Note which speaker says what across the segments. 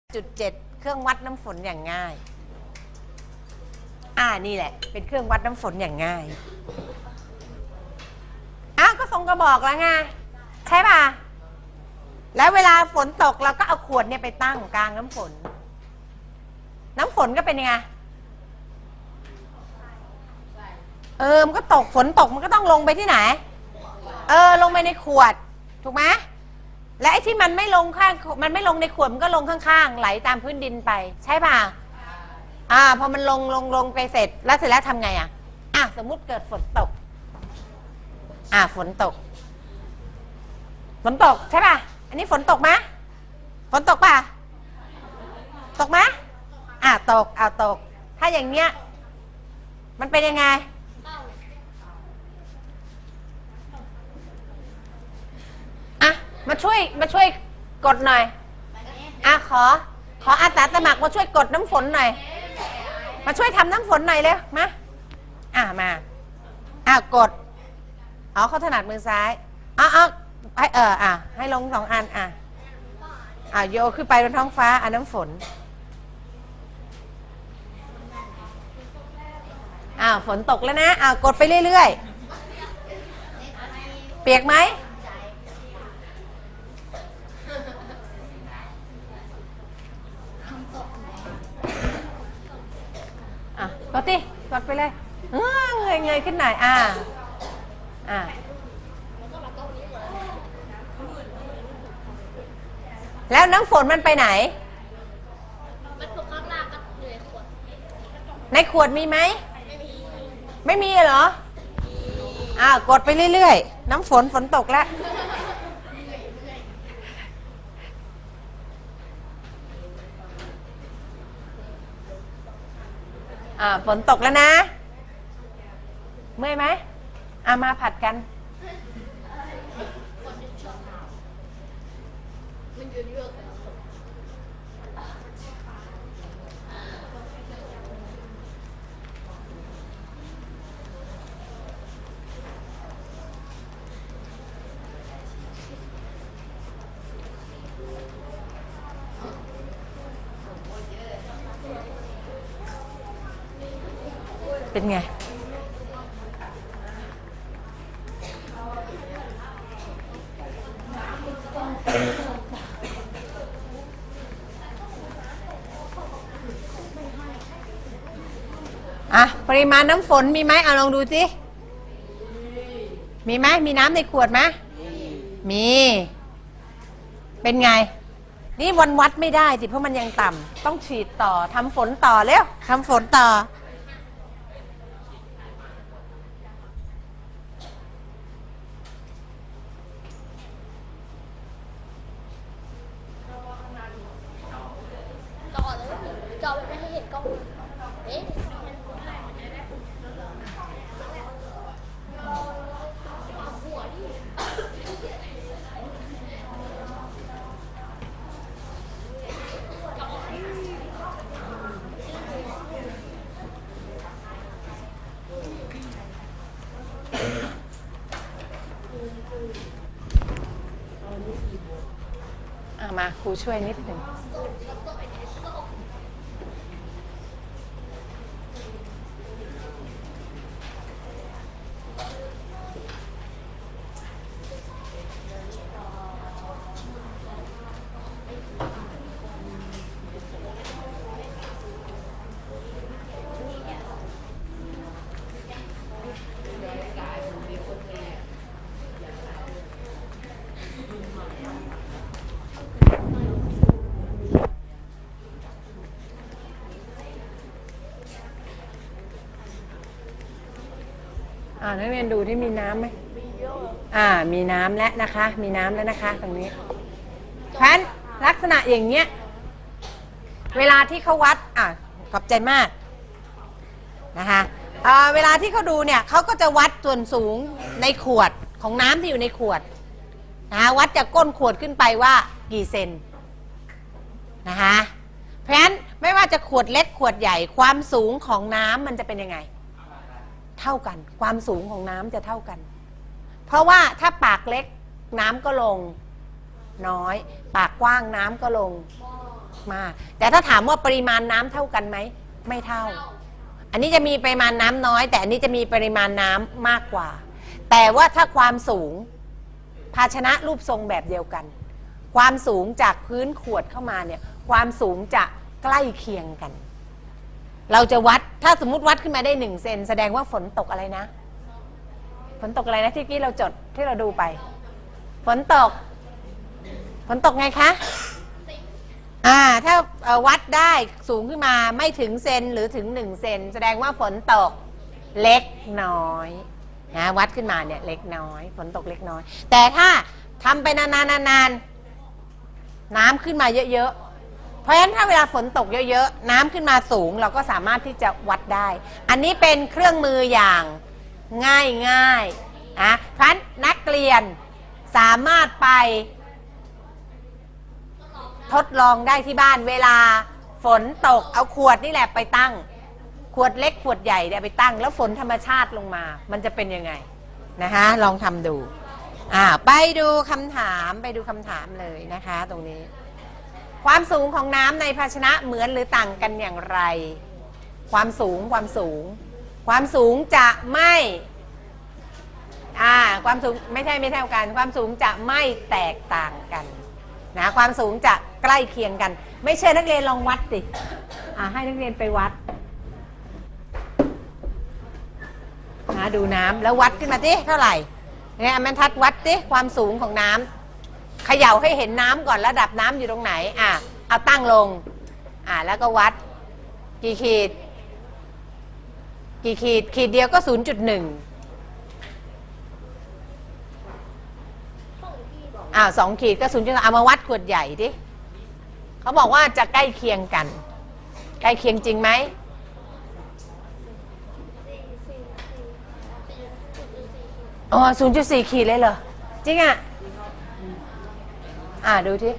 Speaker 1: 5.7 เครื่องวัดน้ำฝนอย่างง่ายนี่แหละเป็นเครื่องวัดน้ำฝนอย่างง่ายก็ทรงกระบอกแล้วไงใช่ป่ะแล้วเวลาฝนตกเราก็เอาขวดเนี่ยไปตั้งกลางน้ำฝนก็เป็นยังไงมันก็ตกฝนตกมันก็ต้องลงไปที่ไหนลงไปในขวดถูกไหมและไอ้ที่มันไม่ลงในขวดมันก็ลงข้างๆไหลตามพื้นดินไปใช่ป่ะพอมันลงไปเสร็จแล้วทำไงสมมุติเกิดฝนตกฝนตกใช่ป่ะอันนี้ฝนตกไหมฝนตกป่ะตกไหมตกตกถ้าอย่างเงี้ยมันเป็นยังไงมาช่วยกดหน่อยขออาสาสมัครมาช่วยกดน้ำฝนหน่อยมาช่วยทำน้ำฝนหน่อยเร็วมากดเขาถนัดมือซ้ายให้ลง2 อันโยขึ้นไปบนท้องฟ้าน้ำฝนฝนตกแล้วนะกดไปเรื่อยๆเปียกไหมกดกดไปเลยเงยขึ้นหน่อยแล้วน้ำฝนมันไปไหนมันตกข้างล่างก็อยู่ในขวดมีไหมไม่มีเหรอกดไปเรื่อยๆน้ำฝนตกแล้วฝนตกแล้วนะเมื่อยไหมมาผัดกันเป็นไงปริมาณน้ำฝนมีไหมลองดูสิมีไหมมีน้ำในขวดไหมมีเป็นไงนี่วัดไม่ได้สิเพราะมันยังต่ำต้องฉีดต่อทำฝนต่อเร็วทำฝนต่อมาครูช่วยนิดหนึ่งนักเรียนดูที่มีน้ำไหมมีน้ำแล้วนะคะมีน้ำแล้วนะคะตรงนี้เพราะฉะนั้นลักษณะอย่างเงี้ยเวลาที่เขาวัดขอบใจมากนะคะเวลาที่เขาดูเนี่ยเขาก็จะวัดส่วนสูงในขวดของน้ำที่อยู่ในขวดนะคะวัดจากก้นขวดขึ้นไปว่ากี่เซนนะคะเพราะฉะนั้นไม่ว่าจะขวดเล็กขวดใหญ่ความสูงของน้ำมันจะเป็นยังไงเท่ากันความสูงของน้ำจะเท่ากันเพราะว่าถ้าปากเล็กน้ำก็ลงน้อยปากกว้างน้ำก็ลงมากแต่ถ้าถามว่าปริมาณน้ำเท่ากันไหมไม่เท่าอันนี้จะมีปริมาณน้ำน้อยแต่อันนี้จะมีปริมาณน้ำมากกว่าแต่ว่าถ้าความสูงภาชนะรูปทรงแบบเดียวกันความสูงจากพื้นขวดเข้ามาเนี่ยความสูงจะใกล้เคียงกันเราจะวัดถ้าสมมุติวัดขึ้นมาได้1 เซนแสดงว่าฝนตกอะไรนะฝนตกอะไรนะที่กี้เราจดที่เราดูไปฝนตกไงคะถ้าวัดได้สูงขึ้นมาไม่ถึงเซนหรือถึง1 เซนแสดงว่าฝนตกเล็กน้อยนะวัดขึ้นมาเนี่ยเล็กน้อยฝนตกเล็กน้อยแต่ถ้าทำไปนานๆน้ำขึ้นมาเยอะๆเพราะฉะนั้นถ้าเวลาฝนตกเยอะๆน้ำขึ้นมาสูงเราก็สามารถที่จะวัดได้อันนี้เป็นเครื่องมืออย่างง่ายเพราะฉะนั้นนักเรียนสามารถไปทดลองได้ที่บ้านเวลาฝนตกเอาขวดนี่แหละไปตั้งขวดเล็กขวดใหญ่เนี่ยไปตั้งแล้วฝนธรรมชาติลงมามันจะเป็นยังไงนะคะลองทำดูไปดูคำถามเลยนะคะตรงนี้ความสูงของน้ำในภาชนะเหมือนหรือต่างกันอย่างไรความสูงจะไม่ความสูงไม่เท่ากันความสูงจะไม่แตกต่างกันนะความสูงจะใกล้เคียงกันไม่เชื่อนักเรียนลองวัดสิให้นักเรียนไปวัดดูน้ำแล้ววัดขึ้นมาสิเท่าไหร่เนี่ยมันทัดวัดสิความสูงของน้ำเขย่าให้เห็นน้ำก่อนระดับน้ำอยู่ตรงไหนเอาตั้งลงแล้วก็วัดกี่ขีดขีดเดียวก็ 0.12 ขีดก็ 0.1เอามาวัดขวดใหญ่ดิเขาบอกว่าจะใกล้เคียงกันใกล้เคียงจริงไหม0.4 ขีดเลยเหรอจริงดูที่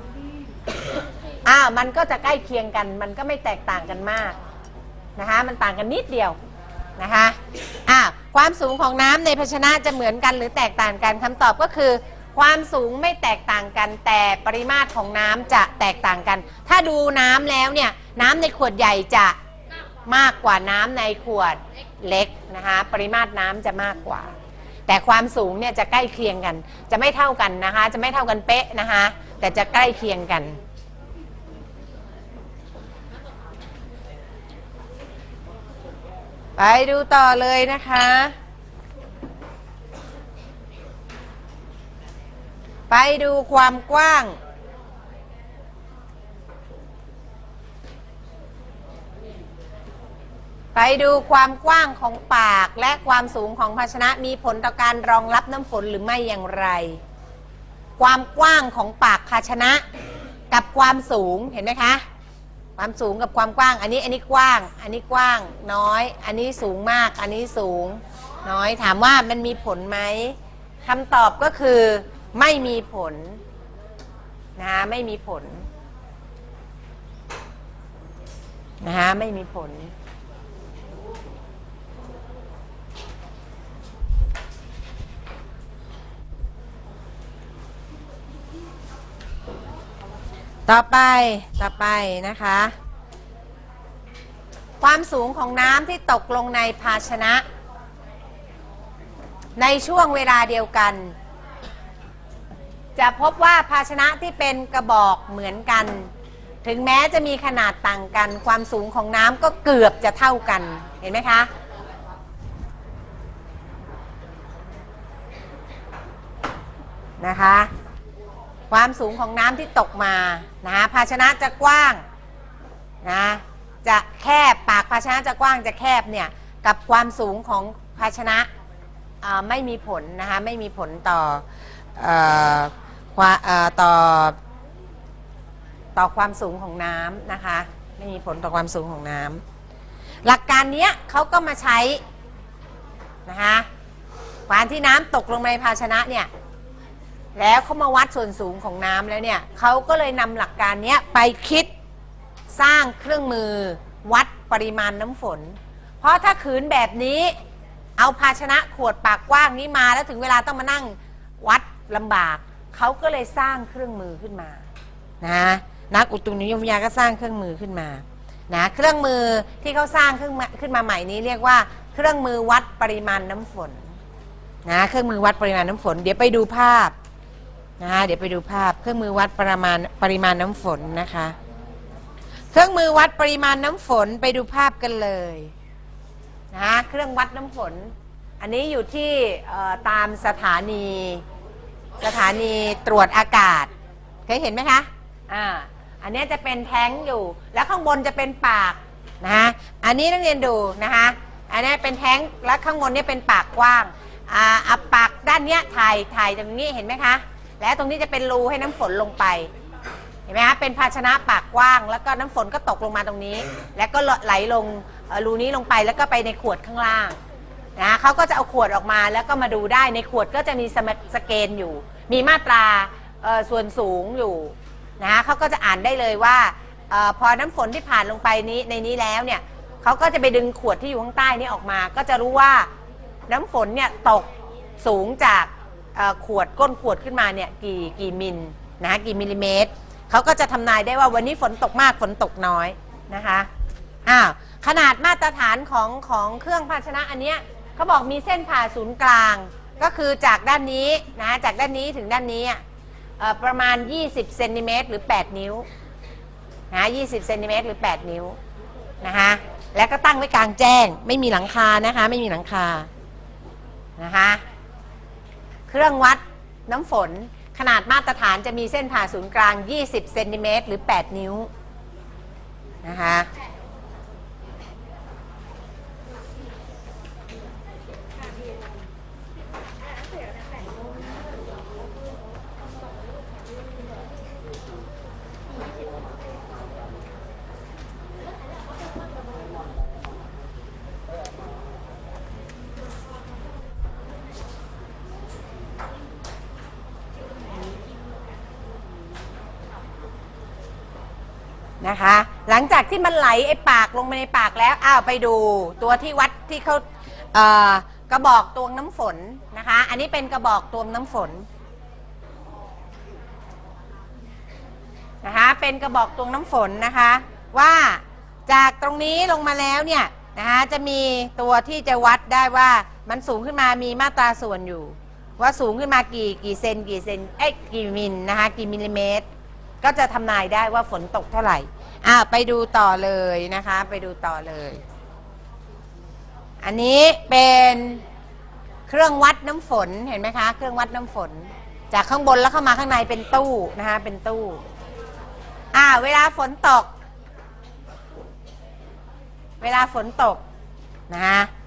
Speaker 1: มันก็จะใกล้เคียงกันมันก็ไม่แตกต่างกันมากนะคะมันต่างกันนิดเดียวนะคะความสูงของน้ำในภาชนะจะเหมือนกันหรือแตกต่างกันคำตอบก็คือความสูงไม่แตกต่างกันแต่ปริมาตรของน้ำจะแตกต่างกันถ้าดูน้ำแล้วเนี่ยน้ำในขวดใหญ่จะมากกว่าน้ำในขวดเล็กนะคะปริมาตรน้ำจะมากกว่าแต่ความสูงเนี่ยจะใกล้เคียงกันจะไม่เท่ากันนะคะจะไม่เท่ากันเป๊ะนะคะแต่จะใกล้เคียงกันไปดูต่อเลยนะคะไปดูความกว้างไปดูความกว้างของปากและความสูงของภาชนะมีผลต่อการรองรับน้ำฝนหรือไม่อย่างไรความกว้างของปากภาชนะกับความสูงเห็นไหมคะความสูงกับความกว้างอันนี้กว้างอันนี้กว้างน้อยอันนี้สูงมากอันนี้สูงน้อยถามว่ามันมีผลไหมคำตอบก็คือไม่มีผลนะคะไม่มีผลนะคะไม่มีผลต่อไปนะคะความสูงของน้ำที่ตกลงในภาชนะในช่วงเวลาเดียวกันจะพบว่าภาชนะที่เป็นกระบอกเหมือนกันถึงแม้จะมีขนาดต่างกันความสูงของน้ำก็เกือบจะเท่ากันเห็นไหมคะนะคะความสูงของน้ำที่ตกมานะภาชนะจะกว้างนะจะแคบปากภาชนะจะกว้างจะแคบเนี่ยกับความสูงของภาชนะไม่มีผลนะคะไม่มีผลต่อความสูงของน้ำนะคะไม่มีผลต่อความสูงของน้ำหลักการนี้เขาก็มาใช้นะคะการที่น้ำตกลงในภาชนะเนี่ยแล้วเขามาวัดส่วนสูงของน้ำแล้วเนี่ยเขาก็เลยนำหลักการนี้ไปคิดสร้างเครื่องมือวัดปริมาณน้ำฝนเพราะถ้าขืนแบบนี้เอาภาชนะขวดปากกว้างนี้มาแล้วถึงเวลาต้องมานั่งวัดลำบากเขาก็เลยสร้างเครื่องมือขึ้นมานะนักอุตุนิยมวิทยาก็สร้างเครื่องมือขึ้นมานะเครื่องมือที่เขาสร้างขึ้นมาใหม่นี้เรียกว่าเครื่องมือวัดปริมาณน้ำฝนนะเครื่องมือวัดปริมาณน้ำฝนเดี๋ยวไปดูภาพนะเดี๋ยวไปดูภาพเครื่องมือวัดปริมาณน้ำฝนนะคะเครื่องมือวัดปริมาณน้ำฝนไปดูภาพกันเลยนะเครื่องวัดน้ำฝนอันนี้อยู่ที่ตามสถานีตรวจอากาศเคยเห็นไหมคะอันนี้จะเป็นแท้งอยู่แล้วข้างบนจะเป็นปากนะอันนี้นักเรียนดูนะคะอันนี้เป็นแท้งแล้วข้างบนนี่เป็นปากกว้างปากด้านเนี้ยถ่ายตรงนี้เห็นไหมคะและตรงนี้จะเป็นรูให้น้ำฝนลงไปเห็นไหมคะเป็นภาชนะปากกว้างแล้วก็น้ำฝนก็ตกลงมาตรงนี้แล้วก็ไหลลงรูนี้ลงไปแล้วก็ไปในขวดข้างล่างนะเขาก็จะเอาขวดออกมาแล้วก็มาดูได้ในขวดก็จะมีสเกนอยู่มีมาตราส่วนสูงอยู่นะเขาก็จะอ่านได้เลยว่าพอน้ำฝนที่ผ่านลงไปในนี้แล้วเนี่ยเขาก็จะไปดึงขวดที่อยู่ข้างใต้นี้ออกมาก็จะรู้ว่าน้ำฝนเนี่ยตกสูงจากขวดก้นขวดขึ้นมาเนี่ยกี่มิลนะกี่มิลลิเมตรเขาก็จะทำนายได้ว่าวันนี้ฝนตกมากฝนตกน้อยนะคะขนาดมาตรฐานของเครื่องภาชนะอันเนี้ยเขาบอกมีเส้นผ่าศูนย์กลางก็คือจากด้านนี้นะจากด้านนี้ถึงด้านนี้ประมาณ20เซนติเมตรหรือ8นิ้วนะ20เซนติเมตรหรือ8นิ้วนะคะแล้วก็ตั้งไว้กลางแจ้งไม่มีหลังคานะคะไม่มีหลังคานะคะเครื่องวัดน้ำฝนขนาดมาตรฐานจะมีเส้นผ่าศูนย์กลาง20เซนติเมตรหรือ8นิ้วนะคะนะคะหลังจากที่มันไหลไอ้ปากลงไปในปากแล้วไปดูตัวที่วัดที่เขากระบอกตวงน้ำฝนนะคะอันนี้เป็นกระบอกตวงน้ำฝนนะคะเป็นกระบอกตวงน้ำฝนนะคะว่าจากตรงนี้ลงมาแล้วเนี่ยนะคะจะมีตัวที่จะวัดได้ว่ามันสูงขึ้นมามีมาตราส่วนอยู่ว่าสูงขึ้นมากี่เซนกี่มิลนะคะกี่มิลลิเมตรก็จะทำนายได้ว่าฝนตกเท่าไหร่ไปดูต่อเลยนะคะไปดูต่อเลยอันนี้เป็นเครื่องวัดน้ำฝนเห็นไหมคะเครื่องวัดน้ำฝนจากข้างบนแล้วเข้ามาข้างในเป็นตู้นะคะเป็นตู้เวลาฝนตกนะคะ